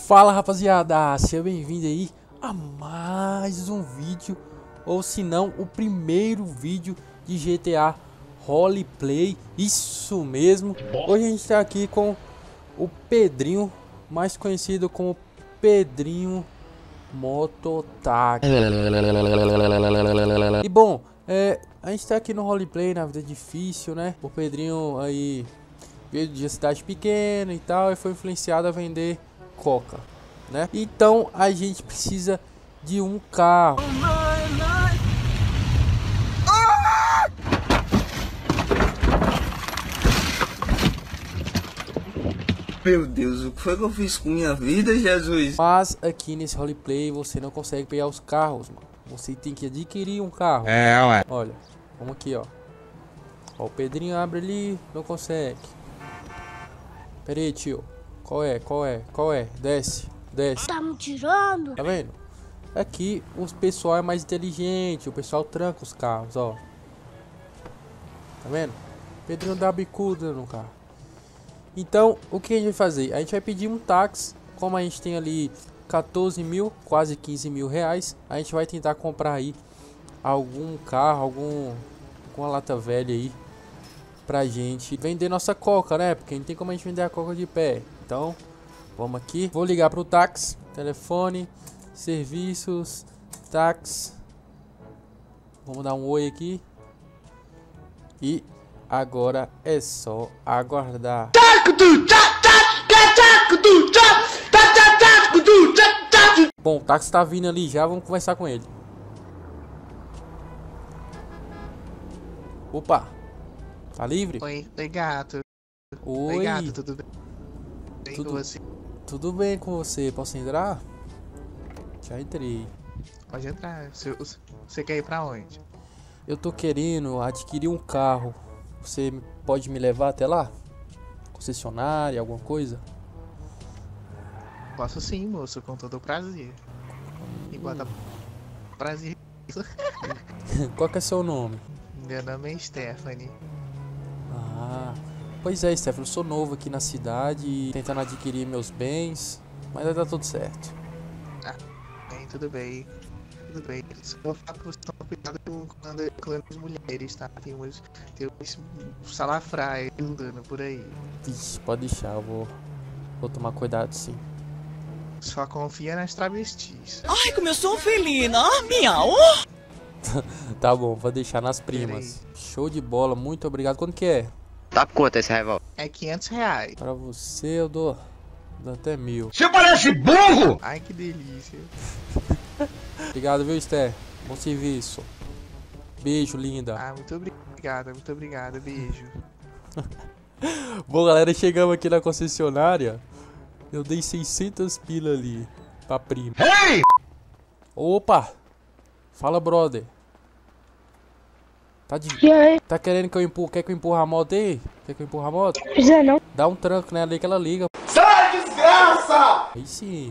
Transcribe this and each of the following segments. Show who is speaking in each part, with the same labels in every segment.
Speaker 1: Fala rapaziada, seja bem-vindo aí a mais um vídeo, ou se não, o primeiro vídeo de GTA Roleplay, isso mesmo. Hoje a gente tá aqui com o Pedrinho, mais conhecido como Pedrinho Mototáxi. E bom, a gente tá aqui no Roleplay, na vida difícil, né? O Pedrinho aí veio de cidade pequena e tal, e foi influenciado a vender coca, né? Então a gente precisa de um carro.
Speaker 2: Meu Deus, o que foi que eu fiz com minha vida, Jesus?
Speaker 1: Mas aqui nesse roleplay você não consegue pegar os carros, mano. Você tem que adquirir um carro.
Speaker 3: Ué.
Speaker 1: Olha, vamos aqui, ó. Ó, o Pedrinho abre ali, não consegue. Pera aí, tio. Qual é? Desce.
Speaker 4: Tá me tirando?
Speaker 1: Tá vendo? Aqui o pessoal é mais inteligente, o pessoal tranca os carros, ó. Tá vendo? Pedrinho dá bicuda no carro. Então, o que a gente vai fazer? A gente vai pedir um táxi. Como a gente tem ali 14 mil, quase 15 mil reais, a gente vai tentar comprar aí algum carro, alguma lata velha aí pra gente vender nossa coca, né? Porque não tem como a gente vender a coca de pé. Então, vamos aqui. Vou ligar pro táxi. Telefone, serviços, táxi. Vamos dar um oi aqui. E agora é só aguardar. Bom, o táxi tá vindo ali já, vamos conversar com ele. Opa, tá livre?
Speaker 3: Oi, gato.
Speaker 1: Oi,
Speaker 3: Oi, gato, tudo bem?
Speaker 1: Tudo-
Speaker 3: Com você?
Speaker 1: tudo bem com você? Posso entrar? Já entrei.
Speaker 3: Pode entrar. Você quer ir pra onde?
Speaker 1: Eu tô querendo adquirir um carro. Você pode me levar até lá? Concessionária, alguma coisa?
Speaker 3: Posso sim, moço, com todo o prazer. Enquanto prazer.
Speaker 1: Qual que é seu nome?
Speaker 3: Meu nome é Stephanie.
Speaker 1: Ah, pois é, Stefano, eu sou novo aqui na cidade, tentando adquirir meus bens, mas vai dar tudo certo.
Speaker 3: Bem, tudo bem. Tudo bem. Só falar pra você tomar cuidado com as mulheres, tá? Tem uns salafráis andando por aí.
Speaker 1: Vixe, pode deixar, eu vou tomar cuidado sim.
Speaker 3: Só confia nas travestis.
Speaker 5: Ai, como eu sou felina! Ah, miau!
Speaker 1: Tá bom, vou deixar nas primas. Show de bola, muito obrigado. Quanto que é?
Speaker 6: Tá quanto esse revólver?
Speaker 3: É 500 reais.
Speaker 1: Pra você eu dou até 1000.
Speaker 3: Você parece burro! Ai, que delícia.
Speaker 1: Obrigado, viu, Esther? Bom serviço. Beijo, linda.
Speaker 3: Ah, muito obrigado, beijo.
Speaker 1: Bom, galera, chegamos aqui na concessionária. Eu dei 600 pila ali pra prima.
Speaker 3: Hey!
Speaker 1: Opa! Fala, brother.
Speaker 4: E aí?
Speaker 1: Tá querendo que eu empurre? Quer que eu empurre a moto aí? Quer que eu empurre a moto?
Speaker 4: Precisa não.
Speaker 1: Dá um tranco nela aí que ela liga.
Speaker 3: Sai, desgraça!
Speaker 1: Aí sim.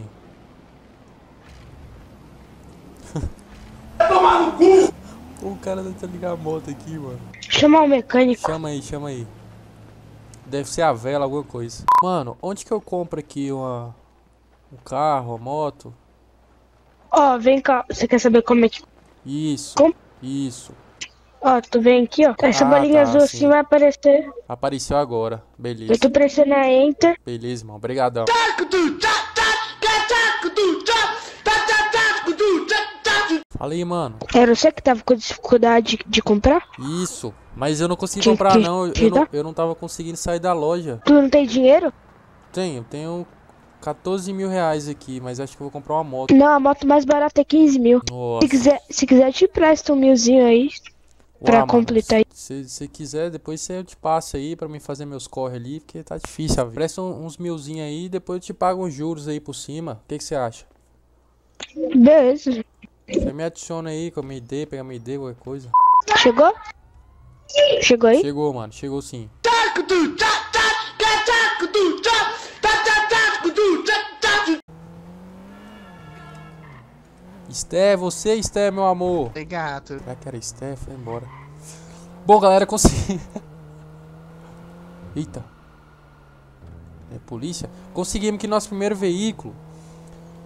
Speaker 3: Tomar no cu!
Speaker 1: O cara deve ligar a moto aqui, mano.
Speaker 4: Chamar o mecânico.
Speaker 1: Chama aí. Deve ser a vela, alguma coisa. Mano, onde que eu compro aqui um carro, uma moto?
Speaker 4: Ó, vem cá. Você quer saber como é que...
Speaker 1: Isso.
Speaker 4: Como?
Speaker 1: Isso.
Speaker 4: Ó, tu vem aqui, ó. Essa
Speaker 1: Ah,
Speaker 4: bolinha
Speaker 1: tá,
Speaker 4: azul
Speaker 1: sim.
Speaker 4: assim vai aparecer.
Speaker 1: Apareceu agora. Beleza.
Speaker 4: Eu tô pressionando a Enter.
Speaker 1: Beleza, irmão. Obrigadão. Fala aí, mano.
Speaker 4: Era você que tava com dificuldade de comprar?
Speaker 1: Isso. Mas eu não consegui
Speaker 4: Que-
Speaker 1: comprar,
Speaker 4: que-
Speaker 1: não.
Speaker 4: que dá?
Speaker 1: Eu não tava conseguindo sair da loja.
Speaker 4: Tu não tem dinheiro?
Speaker 1: Tenho 14 mil reais aqui, mas acho que eu vou comprar uma moto.
Speaker 4: Não, a moto mais barata é 15 mil.
Speaker 1: Nossa.
Speaker 4: Se quiser, te presto 1000zinho aí. pra
Speaker 1: Mano,
Speaker 4: completar aí.
Speaker 1: Se você quiser, depois eu te passo aí pra mim fazer meus corre ali, porque tá difícil a vida. Presta uns milzinho aí, depois eu te pago uns juros aí por cima. O que você acha?
Speaker 4: Beleza.
Speaker 1: Você me adiciona aí com a minha ID, pega a minha ID, qualquer coisa.
Speaker 4: Chegou? Chegou aí?
Speaker 1: Chegou, mano. Chegou sim. Esté, você, Esté, meu amor.
Speaker 3: Oi, gato.
Speaker 1: Será que era Esté? Foi embora. Bom, galera, consegui. Eita. É polícia. Conseguimos que nosso primeiro veículo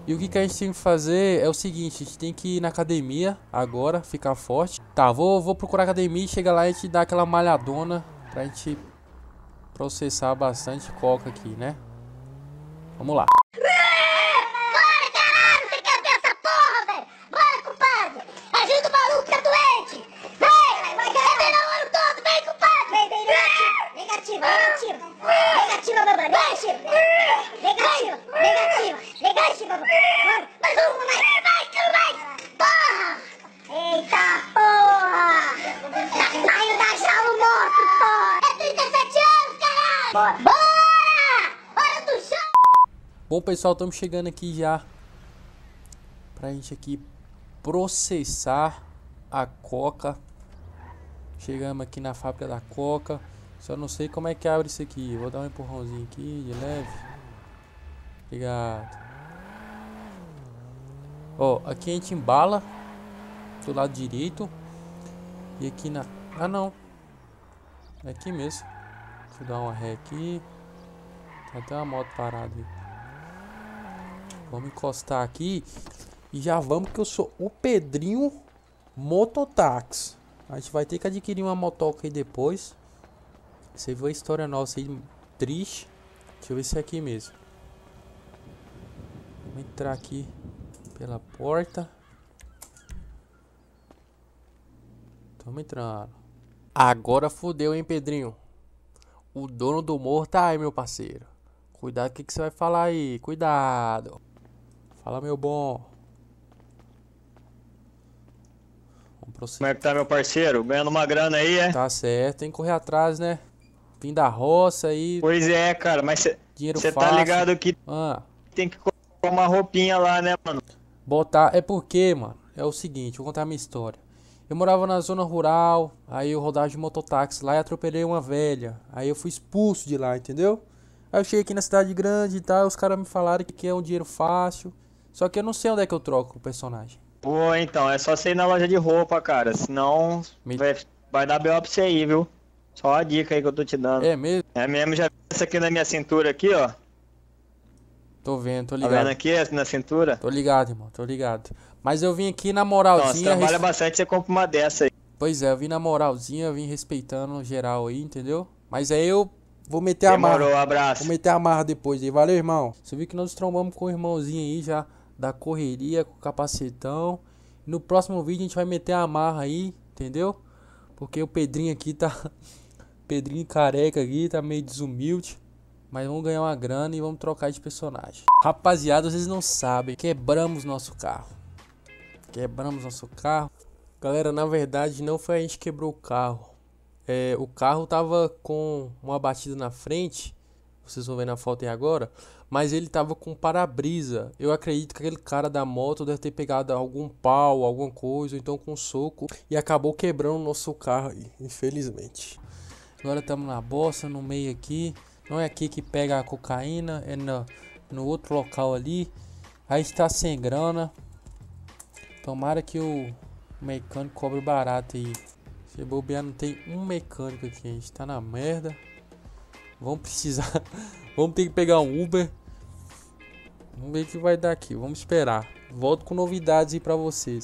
Speaker 1: E o que a gente tem que fazer é o seguinte, a gente tem que ir na academia agora, ficar forte. Tá, vou procurar academia e chega lá e a gente dá aquela malhadona pra gente processar bastante coca aqui, né? Vamos lá.
Speaker 6: Bora, caralho! Você quer ver essa porra, velho? Bora, compadre! Ajuda o maluco, tá doente! Vai querer o ano todo, vem, compadre! Vem, negativa, babá, negativa, babá. Mais uma, mais! Porra! Eita, porra! Saiu da jaula morto, porra! É 37 anos, caralho! Bora! Hora do chão!
Speaker 1: Bom, pessoal, estamos chegando aqui já pra gente aqui processar a coca. Chegamos aqui na fábrica da coca. Só não sei como é que abre isso aqui. Vou dar um empurrãozinho aqui de leve. Obrigado. Ó, aqui a gente embala do lado direito. E aqui na... Ah, não. É aqui mesmo. Deixa eu dar uma ré aqui. Tem até uma moto parada aí. Vamos encostar aqui. E já vamos, que eu sou o Pedrinho Mototáxi. A gente vai ter que adquirir uma motoca aí depois. Você viu a história nossa aí triste. Deixa eu ver se é aqui mesmo. Vamos entrar aqui pela porta. Tamo entrando. Agora fodeu, hein, Pedrinho? O dono do morro tá aí, meu parceiro. Cuidado, o que você vai falar aí? Cuidado. Fala, meu bom. Vamos prosseguir.
Speaker 7: Como é que tá, meu parceiro? Ganhando uma grana aí, é?
Speaker 1: Tá certo, tem que correr atrás, né? Vim da roça aí.
Speaker 7: Pois é, cara, mas
Speaker 1: Dinheiro
Speaker 7: você
Speaker 1: fácil.
Speaker 7: tá ligado que
Speaker 1: Ah,
Speaker 7: tem que colocar uma roupinha lá, né, mano?
Speaker 1: botar. É porque, mano, é o seguinte, vou contar a minha história. Eu morava na zona rural, aí eu rodava de mototáxi lá e atropelei uma velha. Aí eu fui expulso de lá, entendeu? Aí eu cheguei aqui na cidade grande e tal, os caras me falaram que é um dinheiro fácil. Só que eu não sei onde é que eu troco o personagem.
Speaker 7: Pô, então, é só você ir na loja de roupa, cara. Senão vai dar B.O. pra você aí, viu? Só a dica aí que eu tô te dando.
Speaker 1: É mesmo?
Speaker 7: É mesmo, já vi essa aqui na minha cintura aqui, ó.
Speaker 1: Tô vendo, tô
Speaker 7: Tá
Speaker 1: ligado.
Speaker 7: vendo aqui, essa na cintura?
Speaker 1: Tô ligado, irmão, tô ligado. Mas eu vim aqui na
Speaker 7: Então, você
Speaker 1: moralzinha.
Speaker 7: trabalha bastante, você compra uma dessa aí.
Speaker 1: Pois é, eu vim na moralzinha, eu vim respeitando geral aí, entendeu? Mas aí eu vou meter a marra.
Speaker 7: Demorou, abraço.
Speaker 1: Vou meter a marra depois aí. Valeu, irmão. Você viu que nós trombamos com o irmãozinho aí já da correria, com o capacetão. No próximo vídeo a gente vai meter a marra aí, entendeu? Porque o Pedrinho aqui tá... Pedrinho careca aqui, tá meio desumilde. Mas vamos ganhar uma grana e vamos trocar de personagem. Rapaziada, vocês não sabem. Quebramos nosso carro. Quebramos nosso carro. Galera, na verdade não foi a gente que quebrou o carro. O carro tava com uma batida na frente. Vocês vão ver na foto aí agora. Mas ele tava com para-brisa. Eu acredito que aquele cara da moto deve ter pegado algum pau, alguma coisa. Ou então com um soco. E acabou quebrando o nosso carro aí, infelizmente. Agora estamos na bossa, no meio aqui. Não é aqui que pega a cocaína. É no outro local ali. Aí está sem grana. Tomara que o mecânico cobre barato aí. Se bobear, não tem um mecânico aqui. A gente tá na merda. Vamos precisar. Vamos ter que pegar um Uber. Vamos ver o que vai dar aqui. Vamos esperar. Volto com novidades aí pra vocês.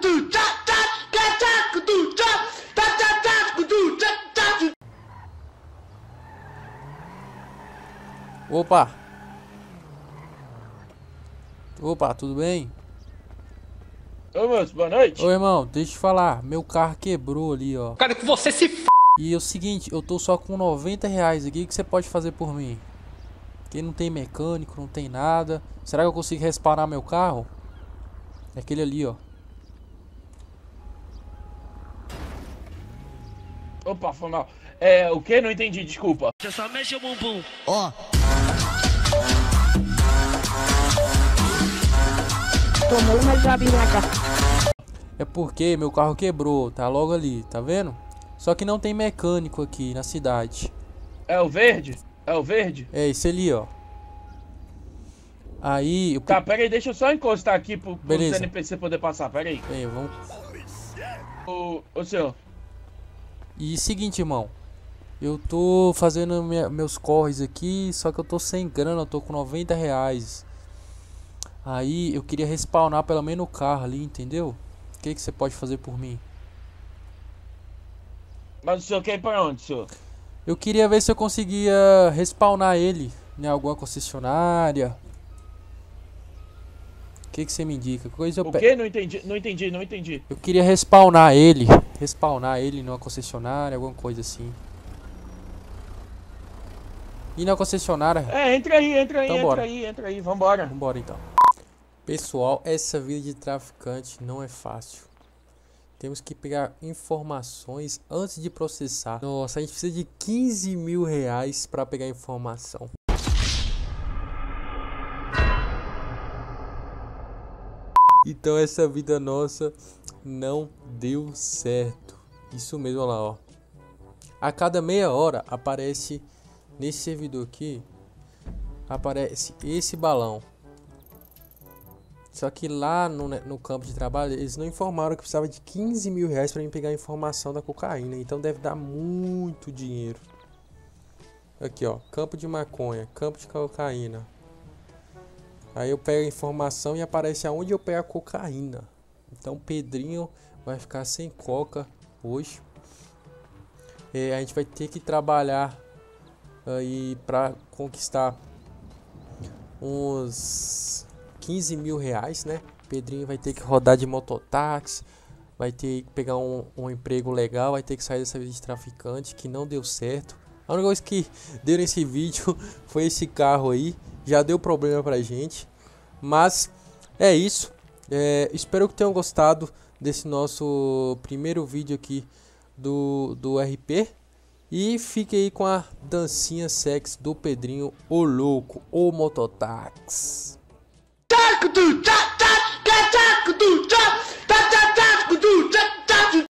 Speaker 1: Opa! Opa, tudo bem?
Speaker 8: Ô, moço, boa noite.
Speaker 1: Ô, irmão, deixa eu te falar. Meu carro quebrou ali, ó.
Speaker 8: Cara, que você se f...
Speaker 1: E é o seguinte, eu tô só com 90 reais aqui. O que você pode fazer por mim? Porque não tem mecânico, não tem nada. Será que eu consigo respawnar meu carro? É aquele ali, ó.
Speaker 8: Opa, foi mal. O que? Não entendi, desculpa.
Speaker 5: Você só mexe o bumbum. Ó.
Speaker 4: Tomou uma jabiraca.
Speaker 1: É porque meu carro quebrou, tá logo ali, tá vendo? Só que não tem mecânico aqui na cidade.
Speaker 8: É o verde? É o verde?
Speaker 1: É esse ali, ó. Aí... Eu...
Speaker 8: Tá, pera aí, deixa eu só encostar aqui pro
Speaker 1: Beleza.
Speaker 8: NPC poder passar, pera aí.
Speaker 1: É, vamos...
Speaker 8: Ô, senhor.
Speaker 1: E seguinte, irmão. Eu tô fazendo meus corres aqui, só que eu tô sem grana, eu tô com 90 reais. Aí eu queria respawnar pelo menos o carro ali, entendeu? O que você pode fazer por mim?
Speaker 8: Mas o senhor quer ir pra onde, senhor?
Speaker 1: Eu queria ver se eu conseguia respawnar ele em alguma concessionária. O que você me indica? Coisa eu
Speaker 8: O quê? Não entendi, não entendi, não entendi.
Speaker 1: Eu queria respawnar ele numa concessionária, alguma coisa assim. E na concessionária?
Speaker 8: É, entra aí,
Speaker 1: Então, bora.
Speaker 8: entra aí, vambora.
Speaker 1: Vambora então. Pessoal, essa vida de traficante não é fácil. Temos que pegar informações antes de processar. Nossa, a gente precisa de 15 mil reais para pegar informação. Então essa vida nossa não deu certo. Isso mesmo, olha lá, ó. A cada meia hora aparece nesse servidor aqui, aparece esse balão. Só que lá no campo de trabalho eles não informaram que precisava de 15 mil reais para mim pegar a informação da cocaína. Então deve dar muito dinheiro. Aqui, ó, campo de maconha, campo de cocaína. Aí eu pego a informação e aparece aonde eu pego a cocaína. Então o Pedrinho vai ficar sem coca hoje. A gente vai ter que trabalhar aí para conquistar uns 15 mil reais, né? Pedrinho vai ter que rodar de mototáxi, vai ter que pegar um emprego legal, vai ter que sair dessa vida de traficante que não deu certo. A única coisa que deu nesse vídeo foi esse carro aí, já deu problema pra gente. Mas é isso, espero que tenham gostado desse nosso primeiro vídeo aqui do RP. E fique aí com a dancinha sexy do Pedrinho, o louco, o mototáxi.